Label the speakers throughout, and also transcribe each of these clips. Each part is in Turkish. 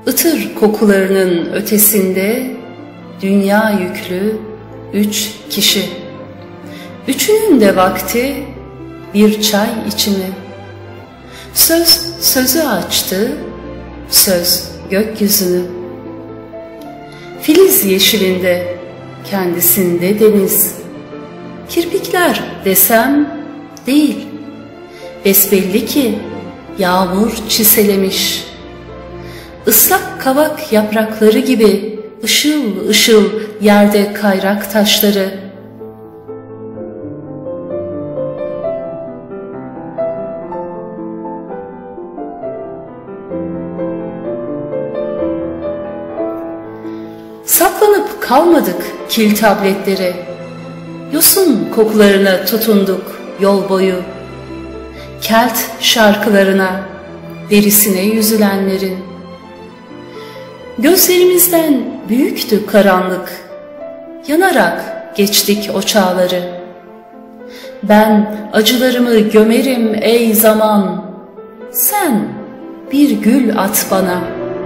Speaker 1: ıtır kokularının ötesinde dünya yüklü 3 kişi. Üçünün de vakti bir çay içimi. Söz sözü açtı, söz gökyüzünü. Filiz yeşilinde, kendisinde deniz. Kirpikler desem değil, besbelli ki yağmur çiselemiş. Islak kavak yaprakları gibi ışıl ışıl yerde kayrak taşları. Saklanıp kalmadık kil tabletleri, yosun kokularına tutunduk yol boyu. Kelt şarkılarına, derisine yüzülenlerin. Gözlerimizden büyüktü karanlık, yanarak geçtik o çağları. Ben acılarımı gömerim ey zaman, sen bir gül at bana.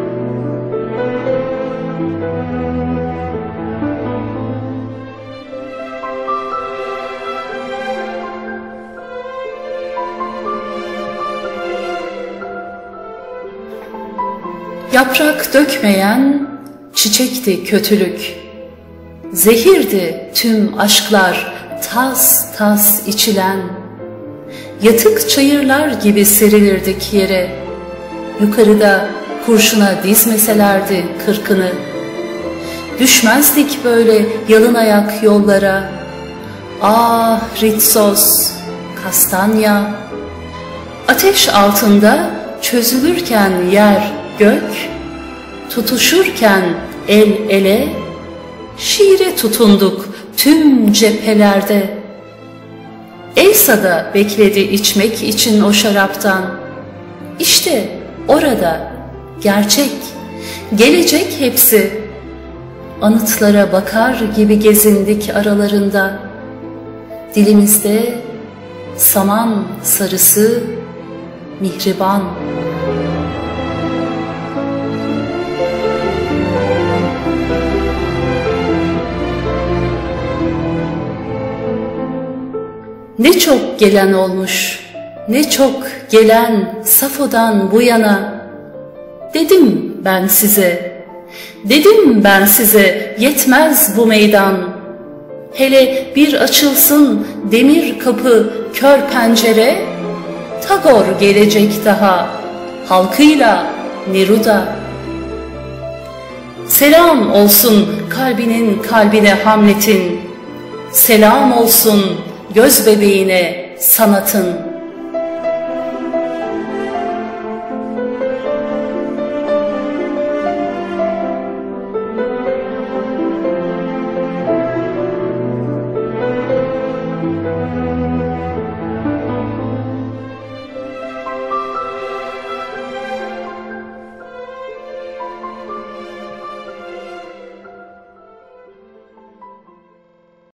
Speaker 1: Yaprak dökmeyen çiçekti kötülük, zehirdi tüm aşklar tas tas içilen. Yatık çayırlar gibi serilirdik yere, yukarıda kurşuna dizmeselerdi kırkını. Düşmezdik böyle yalın ayak yollara, ah Ritsos, Kastanya. Ateş altında çözülürken yer gök, tutuşurken el ele, şiire tutunduk tüm cephelerde. Elsa'da bekledi içmek için o şaraptan. İşte orada gerçek, gelecek hepsi. Anıtlara bakar gibi gezindik aralarında. Dilimizde saman sarısı mihriban. Ne çok gelen olmuş, ne çok gelen Safo'dan bu yana. Dedim ben size, dedim ben size, yetmez bu meydan. Hele bir açılsın demir kapı, kör pencere, Tagor gelecek daha, halkıyla Neruda. Selam olsun kalbinin kalbine Hamlet'in, selam olsun göz bebeğine sanatın.